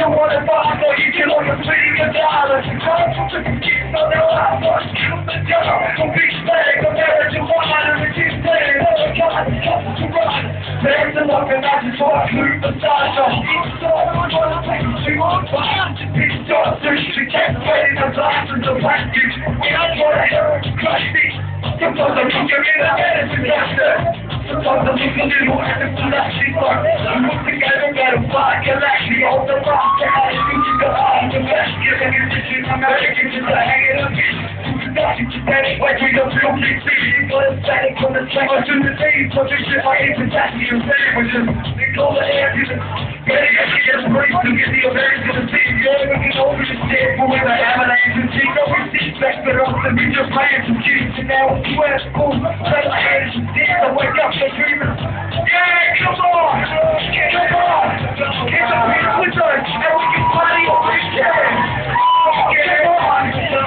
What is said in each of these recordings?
you wanna find, or you can only $1 million. Come to the kids on their life, or shoot the gun. Don't be slaves, I'm married to one out of the kids playing. Oh God, come to run. There's a look and I just want to move the side. So each side, I'm gonna take you on fire. It's just so you can't play the glasses of plastic. We don't want to hear it, crush me. Sometimes I look you in the head, it's a disaster. Sometimes I look a little and it's a lashy fuck. We work together, better fight, get actually on the rock. Get out of you, you got eyes, the best. Get in your vision, I'm out of you, just hang it up. Like we don't feel big city, but it's static from the track. I do the days, so this shit I ain't fantastic. You're ready with them. They call the air, you know. Ready, I can get race to get the American to see. Yeah, we can over the state, but we're not having an agency. No, we see back for us, and we just playing some kids. And now it's West Coast, like I had some dance. I wake up, they're dreaming. Yeah, come on! Come on! Get the beat with us, and we can party on this day. Get on!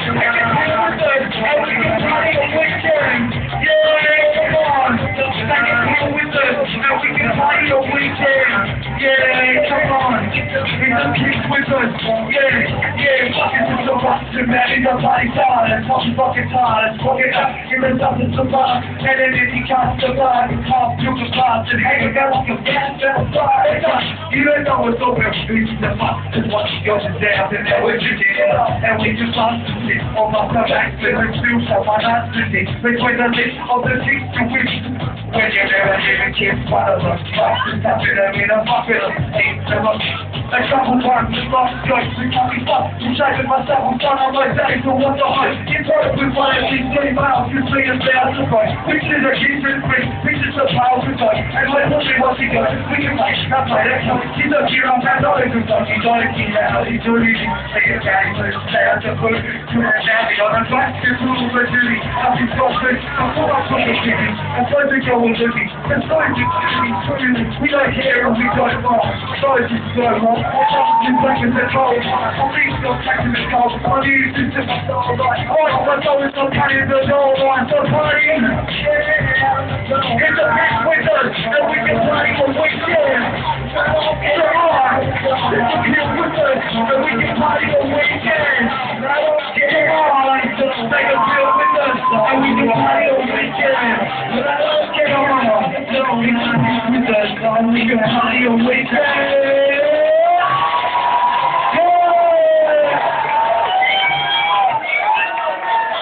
And we can party on weekend. Yeah, come on. Back in here with us. And we can party on weekend. Yeah, come on. Bring the kids with us. Yeah. Fucking to the Boston, man. In the party time. I'm fucking tired. Fucking up. In the dust of survive. And then if you can't survive, you can't do the vibes. And hang out like a fast and a fire. You don't know what's over. It's the fuck. It's what goes down. And then we're drinking up. And we just lost the shit. On my back. Let's do for my last city. Between the list of the things to which when you're never living kids, one of them lost and tapping them in a popular team. A couple times just lost choice. We can't be fucked. I'm shaping myself. I'm trying on my day to what the hype. It's hard with one of these 20 miles. You see us down to fight. Pictures are keep it free. Pictures of power to touch. And when we'll see what he does, we can play. Not play that count. He's up here on that other good stuff. He's on it. He's out. He's doing it. Say it back. Stay out the foot. To that daddy on a black. I'll be so sick, I'm full of fucking chicken. I'm trying to go and live it. I'm trying to we don't care and we don't want. Sorry to go wrong. I'm back in the cold. I'm leaving no back in the cold. I'm using to my soul like, oh, my soul is so tiny, the door, I'm so tiny. It's a mix with us, and we can party on weekend. It's a heart. It's a mix with us, and we can party on weekend. Get on. Make a deal with us, and we can party on weekend. Get on, we can party with us, and we can party on weekend.